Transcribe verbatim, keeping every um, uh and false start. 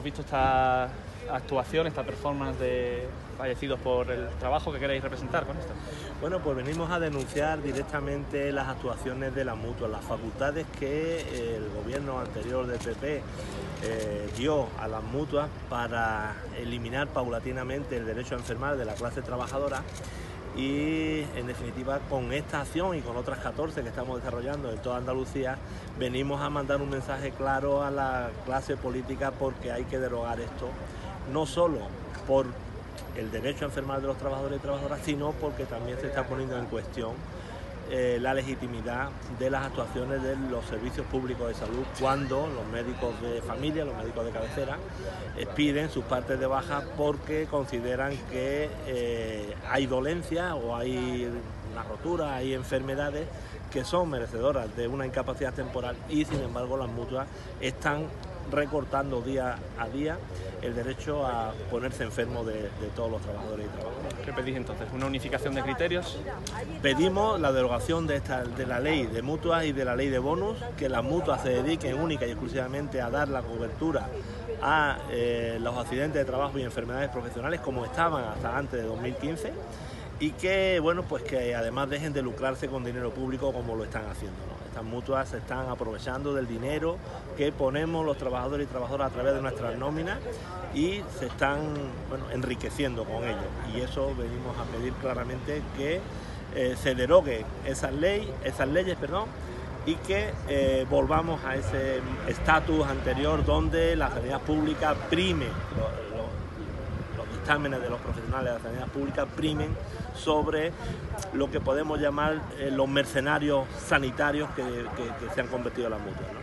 hemos visto esta actuación, esta performance de fallecidos por el trabajo. que queréis representar con esto? Bueno, pues venimos a denunciar directamente las actuaciones de las mutuas, las facultades que el gobierno anterior del P P eh, dio a las mutuas para eliminar paulatinamente el derecho a enfermar de la clase trabajadora. Y en definitiva, con esta acción y con otras catorce que estamos desarrollando en toda Andalucía, venimos a mandar un mensaje claro a la clase política, porque hay que derogar esto, no solo por el derecho a enfermar de los trabajadores y trabajadoras, sino porque también se está poniendo en cuestión eh, la legitimidad de las actuaciones de los servicios públicos de salud, cuando los médicos de familia, los médicos de cabecera, eh, piden sus partes de baja porque consideran que eh, hay dolencia o hay una rotura, hay enfermedades que son merecedoras de una incapacidad temporal, y sin embargo las mutuas están recortando día a día el derecho a ponerse enfermo de, de todos los trabajadores y trabajadoras. ¿Qué pedís entonces? ¿Una unificación de criterios? Pedimos la derogación de, esta, de la ley de mutuas y de la ley de bonus, que las mutuas se dediquen única y exclusivamente a dar la cobertura a eh, los accidentes de trabajo y enfermedades profesionales como estaban hasta antes de dos mil quince, y que, bueno, pues que además dejen de lucrarse con dinero público como lo están haciendo, ¿no? Estas mutuas se están aprovechando del dinero que ponemos los trabajadores y trabajadoras a través de nuestras nóminas, y se están, bueno, enriqueciendo con ello, y eso venimos a pedir claramente que eh, se derogue esa ley, esas leyes, perdón, y que eh, volvamos a ese estatus anterior donde la sanidad pública prime, lo, lo, los dictámenes de los profesionales de la sanidad pública primen sobre lo que podemos llamar eh, los mercenarios sanitarios que, que, que se han convertido en las mutuas, ¿no?